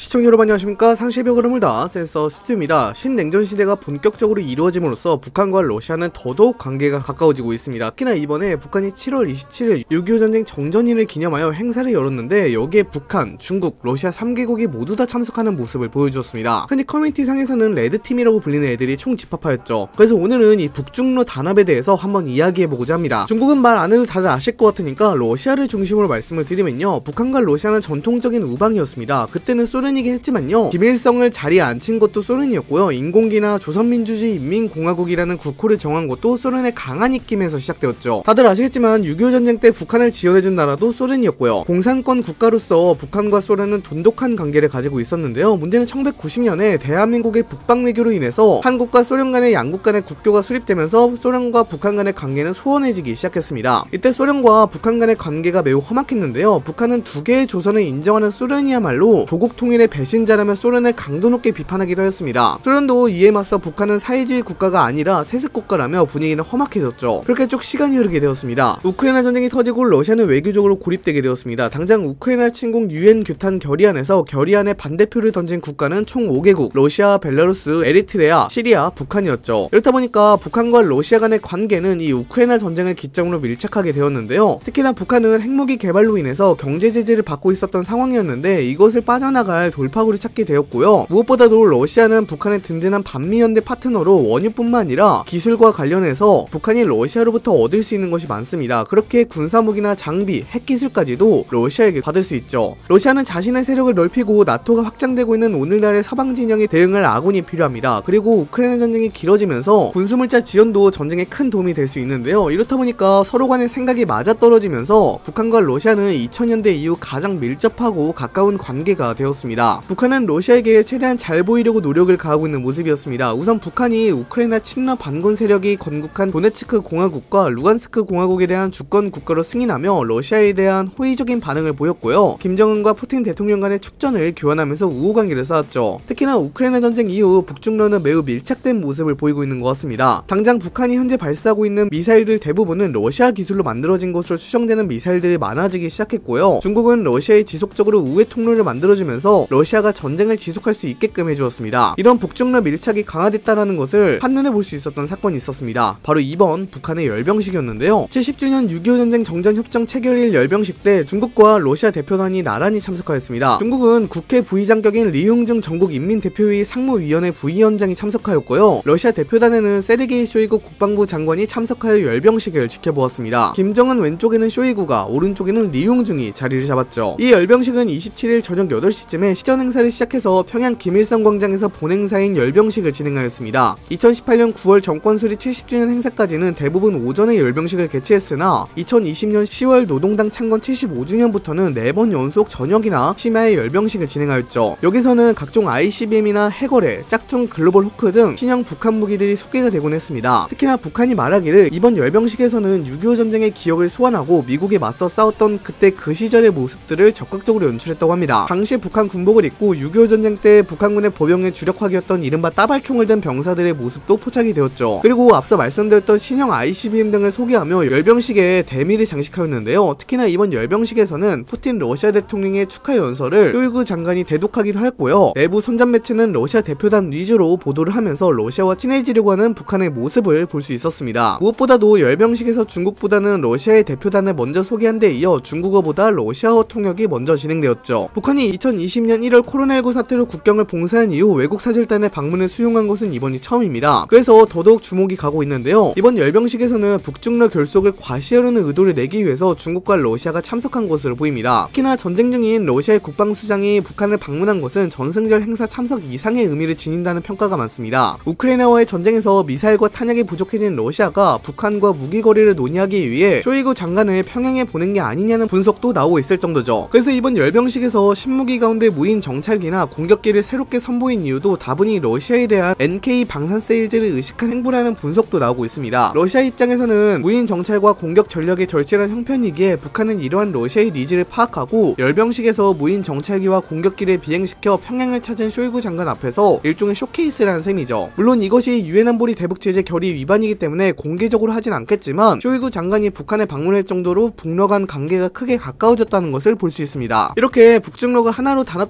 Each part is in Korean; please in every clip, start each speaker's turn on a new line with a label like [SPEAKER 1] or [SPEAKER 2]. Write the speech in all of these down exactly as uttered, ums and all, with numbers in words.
[SPEAKER 1] 시청자 여러분 안녕하십니까. 상시의 흐름을 다 센서 스튜입니다. 신냉전 시대가 본격적으로 이루어짐으로써 북한과 러시아는 더더욱 관계가 가까워지고 있습니다. 특히나 이번에 북한이 칠월 이십칠일 육이오 전쟁 정전일을 기념하여 행사를 열었는데 여기에 북한, 중국, 러시아 삼 개국이 모두 다 참석하는 모습을 보여주었습니다. 흔히 커뮤니티 상에서는 레드팀이라고 불리는 애들이 총 집합하였죠. 그래서 오늘은 이 북중러 단합에 대해서 한번 이야기해보고자 합니다. 중국은 말 안해도 다들 아실 것 같으니까 러시아를 중심으로 말씀을 드리면요, 북한과 러시아는 전통적인 우방이었습니다. 그때는 소련이긴 했지만요, 김일성을 자리에 앉힌 것도 소련이었고요, 인공기나 조선민주주의 인민공화국이라는 국호를 정한 것도 소련의 강한 입김에서 시작되었죠. 다들 아시겠지만 육이오 전쟁 때 북한을 지원해준 나라도 소련이었고요. 공산권 국가로서 북한과 소련은 돈독한 관계를 가지고 있었는데요, 문제는 천구백구십년에 대한민국의 북방외교로 인해서 한국과 소련 간의 양국 간의 국교가 수립되면서 소련과 북한 간의 관계는 소원해지기 시작했습니다. 이때 소련과 북한 간의 관계가 매우 험악했는데요, 북한은 두 개의 조선을 인정하는 소련이야말로 조국 통일의 배신자라며 소련을 강도 높게 비판하기도 했습니다. 소련도 이에 맞서 북한은 사회주의 국가가 아니라 세습 국가라며 분위기는 험악해졌죠. 그렇게 쭉 시간이 흐르게 되었습니다. 우크라이나 전쟁이 터지고 러시아는 외교적으로 고립되게 되었습니다. 당장 우크라이나 침공 유엔 규탄 결의안에서 결의안에 반대표를 던진 국가는 총 오 개국, 러시아, 벨라루스, 에리트레아, 시리아, 북한이었죠. 이렇다 보니까 북한과 러시아 간의 관계는 이 우크라이나 전쟁을 기점으로 밀착하게 되었는데요, 특히나 북한은 핵무기 개발로 인해서 경제 제재를 받고 있었던 상황이었는데 이것을 빠져나갈 돌파구를 찾게 되었고요, 무엇보다도 러시아는 북한의 든든한 반미연대 파트너로 원유뿐만 아니라 기술과 관련해서 북한이 러시아로부터 얻을 수 있는 것이 많습니다. 그렇게 군사무기나 장비, 핵기술까지도 러시아에게 받을 수 있죠. 러시아는 자신의 세력을 넓히고 나토가 확장되고 있는 오늘날의 서방 진영에 대응할 아군이 필요합니다. 그리고 우크라이나 전쟁이 길어지면서 군수물자 지원도 전쟁에 큰 도움이 될 수 있는데요, 이렇다 보니까 서로 간의 생각이 맞아떨어지면서 북한과 러시아는 이천년대 이후 가장 밀접하고 가까운 관계가 되었습니다. 북한은 러시아에게 최대한 잘 보이려고 노력을 가하고 있는 모습이었습니다. 우선 북한이 우크라이나 친러 반군 세력이 건국한 도네츠크 공화국과 루간스크 공화국에 대한 주권 국가로 승인하며 러시아에 대한 호의적인 반응을 보였고요, 김정은과 푸틴 대통령 간의 축전을 교환하면서 우호관계를 쌓았죠. 특히나 우크라이나 전쟁 이후 북중러는 매우 밀착된 모습을 보이고 있는 것 같습니다. 당장 북한이 현재 발사하고 있는 미사일들 대부분은 러시아 기술로 만들어진 것으로 추정되는 미사일들이 많아지기 시작했고요, 중국은 러시아에 지속적으로 우회 통로를 만들어주면서 러시아가 전쟁을 지속할 수 있게끔 해주었습니다. 이런 북중러 밀착이 강화됐다라는 것을 한눈에 볼 수 있었던 사건이 있었습니다. 바로 이번 북한의 열병식이었는데요, 칠십주년 육이오 전쟁 정전협정 체결일 열병식 때 중국과 러시아 대표단이 나란히 참석하였습니다. 중국은 국회 부의장격인 리흉중 전국인민대표회의 상무위원회 부위원장이 참석하였고요, 러시아 대표단에는 세르게이 쇼이구 국방부 장관이 참석하여 열병식을 지켜보았습니다. 김정은 왼쪽에는 쇼이구가, 오른쪽에는 리흉중이 자리를 잡았죠. 이 열병식은 이십칠일 저녁 여덟시쯤에 시전 행사를 시작해서 평양 김일성 광장에서 본행사인 열병식을 진행하였습니다. 이천십팔년 구월 정권 수립 칠십주년 행사까지는 대부분 오전에 열병식을 개최했으나 이천이십년 시월 노동당 창건 칠십오주년부터는 네 번 연속 저녁이나 심야에 열병식을 진행하였죠. 여기서는 각종 아이씨비엠이나 해거래, 짝퉁, 글로벌 호크 등 신형 북한 무기들이 소개가 되곤 했습니다. 특히나 북한이 말하기를 이번 열병식에서는 육이오 전쟁의 기억을 소환하고 미국에 맞서 싸웠던 그때 그 시절의 모습들을 적극적으로 연출했다고 합니다. 당시 북한 군복을 입고 육이오 전쟁 때 북한군의 보병의 주력화기였던 이른바 따발총을 든 병사들의 모습도 포착이 되었죠. 그리고 앞서 말씀드렸던 신형 아이씨비엠 등을 소개하며 열병식에 대미를 장식하였는데요, 특히나 이번 열병식에서는 푸틴 러시아 대통령의 축하 연설을 쇼이구 장관이 대독하기도 하였고요, 내부 선전 매체는 러시아 대표단 위주로 보도를 하면서 러시아와 친해지려고 하는 북한의 모습을 볼 수 있었습니다. 무엇보다도 열병식에서 중국보다는 러시아의 대표단을 먼저 소개한 데 이어 중국어보다 러시아어 통역이 먼저 진행되었죠. 북한이 이천이십년 일월 코로나십구 사태로 국경을 봉쇄한 이후 외국 사절단의 방문을 수용한 것은 이번이 처음입니다. 그래서 더더욱 주목이 가고 있는데요, 이번 열병식에서는 북중러 결속을 과시하려는 의도를 내기 위해서 중국과 러시아가 참석한 것으로 보입니다. 특히나 전쟁 중인 러시아의 국방수장이 북한을 방문한 것은 전승절 행사 참석 이상의 의미를 지닌다는 평가가 많습니다. 우크라이나와의 전쟁에서 미사일과 탄약이 부족해진 러시아가 북한과 무기거리를 논의하기 위해 쇼이구 장관을 평양에 보낸 게 아니냐는 분석도 나오고 있을 정도죠. 그래서 이번 열병식에서 신무기 가운데 무인 정찰기나 공격기를 새롭게 선보인 이유도 다분히 러시아에 대한 엔케이 방산 세일즈를 의식한 행보라는 분석도 나오고 있습니다. 러시아 입장에서는 무인 정찰과 공격 전력의 절실한 형편이기에 북한은 이러한 러시아의 니즈를 파악하고 열병식에서 무인 정찰기와 공격기를 비행시켜 평양을 찾은 쇼이구 장관 앞에서 일종의 쇼케이스라는 셈이죠. 물론 이것이 유엔 안보리 대북제재 결의 위반이기 때문에 공개적으로 하진 않겠지만 쇼이구 장관이 북한에 방문할 정도로 북러 간 관계가 크게 가까워졌다는 것을 볼 수 있습니다. 이렇게 북중러가 하나로 단합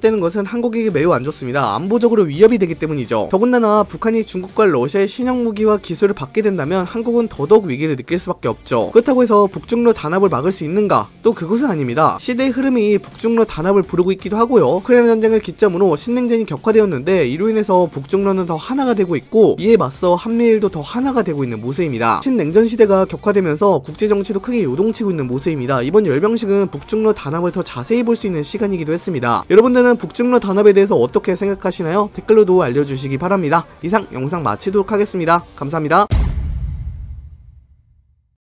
[SPEAKER 1] 단합되는 것은 한국에게 매우 안 좋습니다. 안보적으로 위협이 되기 때문이죠. 더군다나 북한이 중국과 러시아의 신형 무기와 기술을 받게 된다면 한국은 더더욱 위기를 느낄 수밖에 없죠. 그렇다고 해서 북중러 단합을 막을 수 있는가? 또 그것은 아닙니다. 시대의 흐름이 북중러 단합을 부르고 있기도 하고요. 우크라이나 전쟁을 기점으로 신냉전이 격화되었는데 이로 인해서 북중러는 더 하나가 되고 있고 이에 맞서 한미일도 더 하나가 되고 있는 모습입니다. 신냉전 시대가 격화되면서 국제정치도 크게 요동치고 있는 모습입니다. 이번 열병식은 북중러 단합을 더 자세히 볼 수 있는 시간이기도 했습니다. 여러분들은 북중러 단합에 대해서 어떻게 생각하시나요? 댓글로도 알려주시기 바랍니다. 이상 영상 마치도록 하겠습니다. 감사합니다.